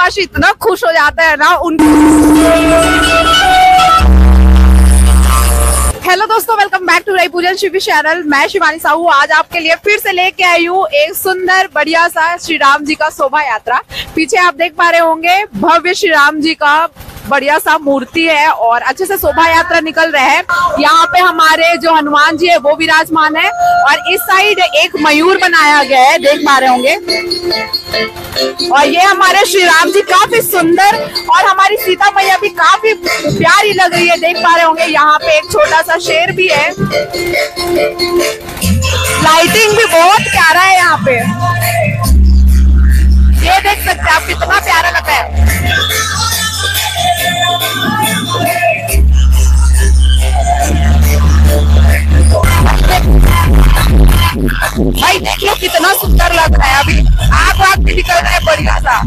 भारतवासी इतना खुश हो जाता है ना उन। हेलो दोस्तों, वेलकम बैक टू राय पूजन शिवी चैनल। मैं शिवानी साहू आज आपके लिए फिर से लेके आई हूँ एक सुंदर बढ़िया सा श्री राम जी का शोभा यात्रा। पीछे आप देख पा रहे होंगे भव्य श्री राम जी का बढ़िया सा मूर्ति है और अच्छे से शोभा यात्रा निकल रहे हैं। यहाँ पे हमारे जो हनुमान जी है वो विराजमान है और इस साइड एक मयूर बनाया गया है, देख पा रहे होंगे। और ये हमारे श्री राम जी काफी सुंदर और हमारी सीता मैया भी काफी प्यारी लग रही है, देख पा रहे होंगे। यहाँ पे एक छोटा सा शेर भी है। लाइटिंग भी बहुत प्यारा है यहाँ पे, ये देख सकते हैं आप कितना प्यारा लग रहा है। भाई देखिए कितना सुंदर लग रहा है, अभी आग भी निकल रहा है बढ़िया सा।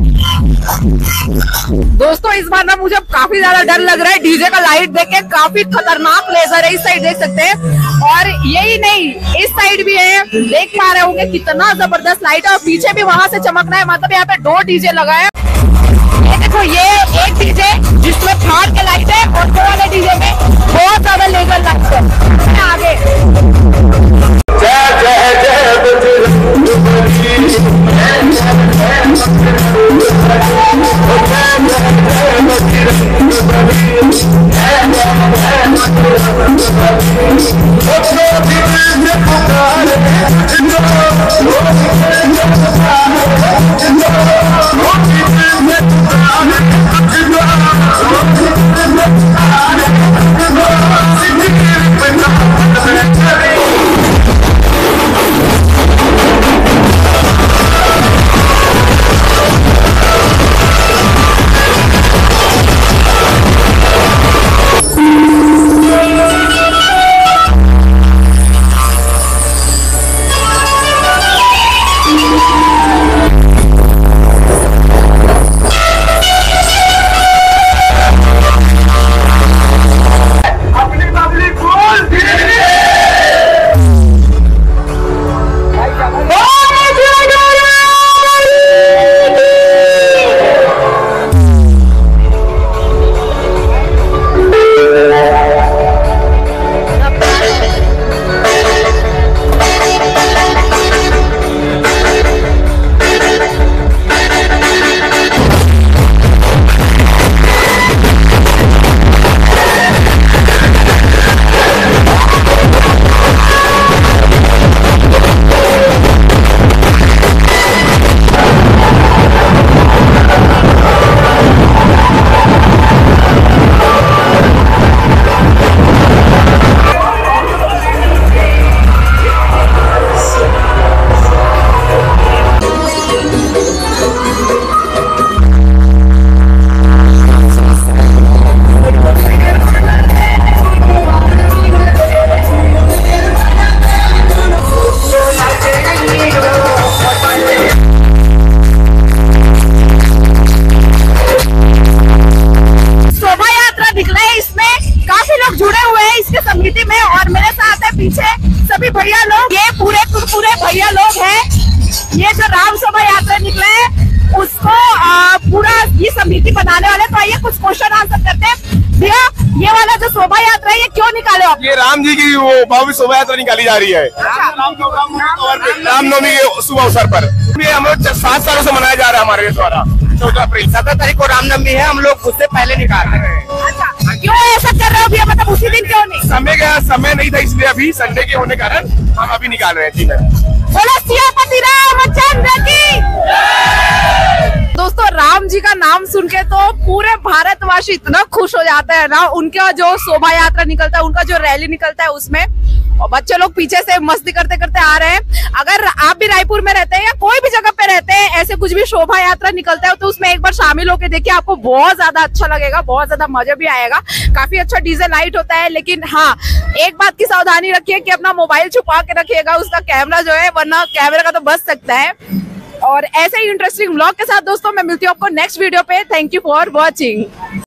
दोस्तों इस बार ना मुझे काफी ज्यादा डर लग रहा है, डीजे का लाइट देख के काफी खतरनाक लेजर है। इस साइड देख सकते हैं और यही नहीं इस साइड भी है, देख पा रहे होंगे कितना जबरदस्त लाइट है। और पीछे भी वहां से चमकना है, मतलब यहाँ पे 2 डीजे लगा है। ये देखो ये एक डीजे जिसमें फाड़ के लाइट है और 2 वाले डीजे में बहुत ज्यादा लेजर लाइट है। आगे जय जय जय में। और मेरे साथ है पीछे सभी भैया लोग, ये पूरे भैया लोग हैं। ये जो राम शोभा यात्रा निकले हैं उसको पूरा ये समिति बनाने वाले। तो आइए कुछ क्वेश्चन आंसर करते हैं। भैया ये वाला जो शोभा यात्रा है ये क्यों निकाले आप? ये राम जी की वो भव्य शोभा यात्रा निकाली जा रही है रामनवमी के शुभ अवसर पर। ये हम लोग 7 सालों से मनाया जा रहा है हमारे द्वारा। 14 अप्रैल 17 तारीख को रामनवमी है, हम लोग उससे पहले निकाल रहे हैं। अच्छा, क्यों ऐसा कर रहे हो भैया, मतलब उसी दिन क्यों नहीं? समय नहीं था इसलिए अभी संडे के होने कारण हम अभी निकाल रहे हैं। जी मैम, बोलो सियापति रामचंद्र की। दोस्तों राम जी का नाम सुन के तो पूरे भारतवासी इतना खुश हो जाता है ना, उनका जो शोभा यात्रा निकलता है, उनका जो रैली निकलता है उसमें। और बच्चे लोग पीछे से मस्ती करते करते आ रहे हैं। अगर आप भी रायपुर में रहते हैं या कोई भी जगह पे रहते हैं, ऐसे कुछ भी शोभा यात्रा निकलता है तो उसमें एक बार शामिल होकर देखिए, आपको बहुत ज्यादा अच्छा लगेगा, बहुत ज्यादा मजा भी आएगा। काफी अच्छा डीजे लाइट होता है, लेकिन हाँ एक बात की सावधानी रखिए कि अपना मोबाइल छुपा के रखिएगा, उसका कैमरा जो है, वरना कैमरे का तो बच सकता है। और ऐसे ही इंटरेस्टिंग व्लॉग के साथ दोस्तों मैं मिलती हूँ आपको नेक्स्ट वीडियो पे। Thank you for watching.